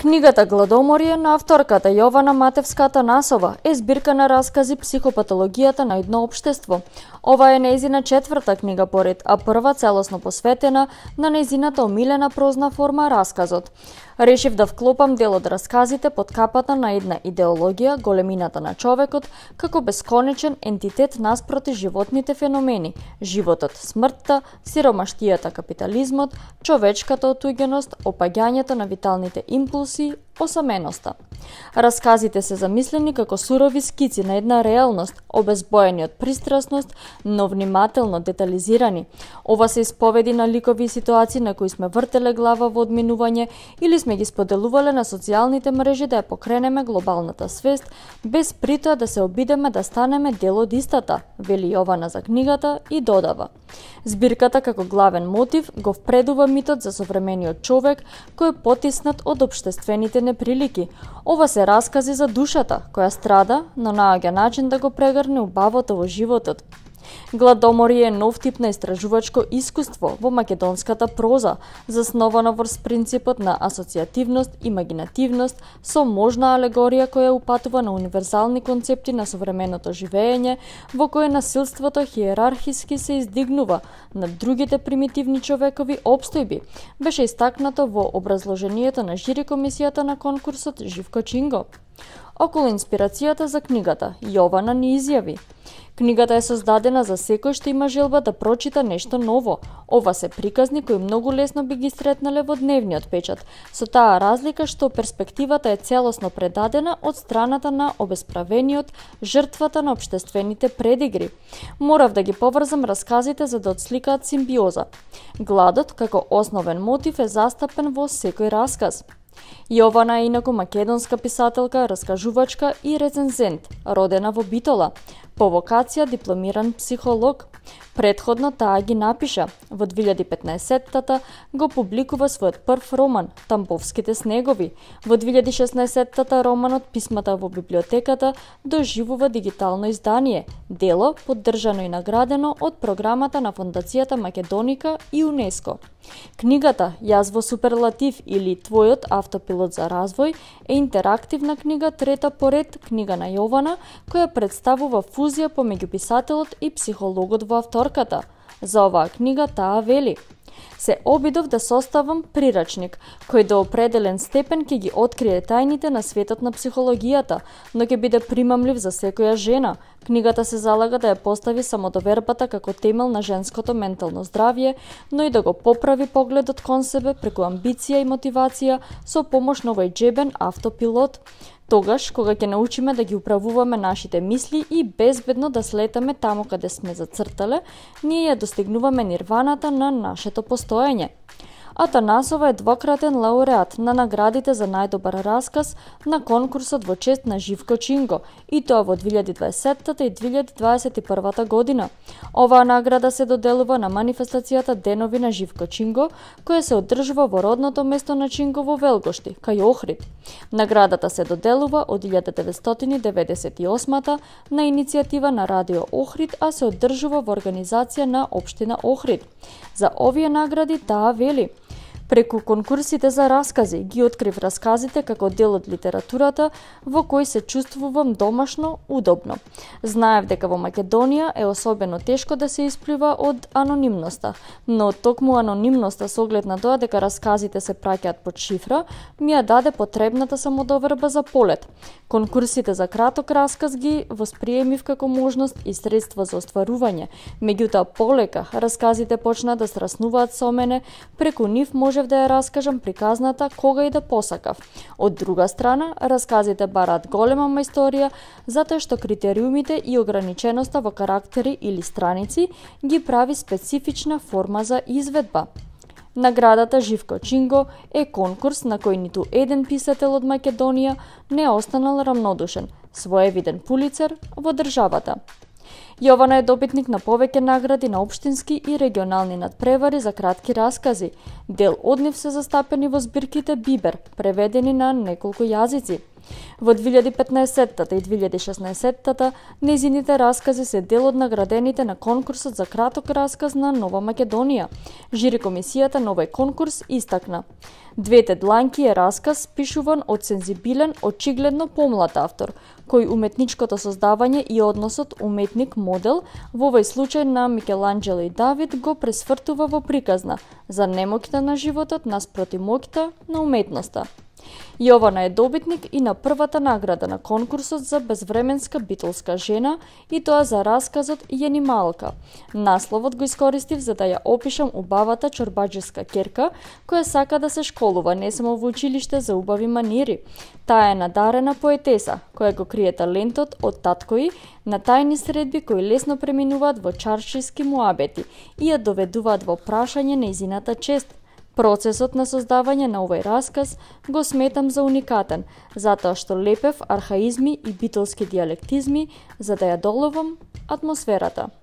Книгата Гладоморие на авторката Јована Матевска-Атанасова е збирка на раскази психопатологијата на едно општество. Ова е нејзина четврта книга поред, а прва целосно посветена на нејзината омилена прозна форма расказот. Решив да вклопам дел од расказите под капата на една идеологија, големината на човекот, како бесконечен ентитет наспроти животните феномени, животот, смртта, сиромаштијата, капитализмот, човечката отуѓеност, опаѓањето на виталните импулси, осаменоста. Расказите се замислени како сурови скици на една реалност, обезбоени од пристрасност, но внимателно детализирани. Ова се исповеди на ликови ситуации на кои сме вртеле глава во одминување или сме ги споделувале на социјалните мрежи да ја покренеме глобалната свест, без притоа да се обидеме да станеме дел од истата, вели Јована за книгата и додава. Збирката како главен мотив го впредува митот за современиот човек кој е потиснат од општествените неприлики. Ова се раскази за душата, која страда, но наоѓа начин да го прегрне убавото во животот. Гладоморие е нов тип на истражувачко искуство во македонската проза, засновано врз принципот на асоцијативност, имагинативност, со можна алегорија која упатува на универзални концепти на современото живење, во кое насилството хиерархиски се издигнува над другите примитивни човекови обстојби, беше истакнато во образложението на жири комисијата на конкурсот Живко Чинго. Околу инспирацијата за книгата, Јована ни изјави: книгата е создадена за секој што има желба да прочита нешто ново. Ова се приказни кои многу лесно би ги сретнале во дневниот печат, со таа разлика што перспективата е целосно предадена од страната на обесправениот, жртвата на општествените предигри. Морав да ги поврзам расказите за да отсликаат симбиоза. Гладот како основен мотив е застапен во секој расказ. Јована е инаку македонска писателка, раскажувачка и рецензент, родена во Битола, по вокација дипломиран психолог. Предходно таа ги напиша. Во 2015-тата го публикува својот прв роман Тамбовските снегови. Во 2016-тата романот Писмата во библиотеката доживува дигитално издание, дело поддржано и наградено од програмата на Фондацијата Македоника и УНЕСКО. Книгата Јас во суперлатив или Твојот автопилот за развој е интерактивна книга, трета поред книга на Јована, која представува фузија помеѓу писателот и психологот во авторката. За оваа книга таа вели: се обидов да составам прирачник, кој до определен степен ќе ги открие тајните на светот на психологијата, но ќе биде примамлив за секоја жена. Книгата се залага да ја постави самодовербата како темел на женското ментално здравје, но и да го поправи погледот кон себе преку амбиција и мотивација со помош на овој џебен автопилот. Тогаш, кога ќе научиме да ги управуваме нашите мисли и безбедно да слетаме таму каде сме зацртале, ние ја достигнуваме нирваната на нашето постоење. Атанасова е двократен лауреат на наградите за најдобар расказ на конкурсот во чест на Живко Чинго, и тоа во 2020 и 2021 година. Оваа награда се доделува на манифестацијата Денови на Живко Чинго, која се одржува во родното место на Чинго во Велгошти, кај Охрид. Наградата се доделува од 1998 на иницијатива на Радио Охрид, а се одржува во организација на Општина Охрид. За овие награди таа вели: преку конкурсите за раскази ги открив расказите како дел од литературата во кој се чувствувам домашно, удобно. Знаев дека во Македонија е особено тешко да се исплива од анонимноста, но токму анонимноста со оглед на тоа дека расказите се праќаат под шифра, ми ја даде потребната самодоверба за полет. Конкурсите за краток расказ ги восприемив како можност и средство за остварување. Меѓутоа полека расказите почна да страснуваат со мене, преку нив можев да ја раскажам приказната кога и да посакав. Од друга страна, расказите бараат голема мајсторија, затоа што критериумите и ограниченоста во карактери или страници ги прави специфична форма за изведба. Наградата Живко Чинго е конкурс на кој ниту еден писател од Македонија не останал рамнодушен, своевиден Пулицер во државата. Јована е добитник на повеќе награди на општински и регионални надпревари за кратки раскази. Дел од нив се застапени во збирките Бибер, преведени на неколку јазици. Во 2015-та и 2016-та нејзините раскази се дел од наградените на конкурсот за краток расказ на Нова Македонија. Жири комисијата на овој конкурс истакна: Двете дланки е расказ пишуван од сензибилен, очигледно помлад автор, кој уметничкото создавање и односот уметник-модел, во овој случај на Микеланџело и Давид, го пресвртува во приказна за немоќта на животот наспроти моќта на уметноста. Јована е добитник и на првата награда на конкурсот за безвременска битолска жена, и тоа за расказот Јенималка. Насловот го искористив за да ја опишам убавата чорбаџиска ќерка, која сака да се школува не само во училиште за убави манири. Таа е надарена поетеса, која го крие талентот од таткои на тајни средби кои лесно преминуваат во чаршиски муабети и ја доведуваат во прашање нејзината чест. Процесот на создавање на овој расказ го сметам за уникатен, затоа што лепев архаизми и битолски дијалектизми за да ја доловам атмосферата.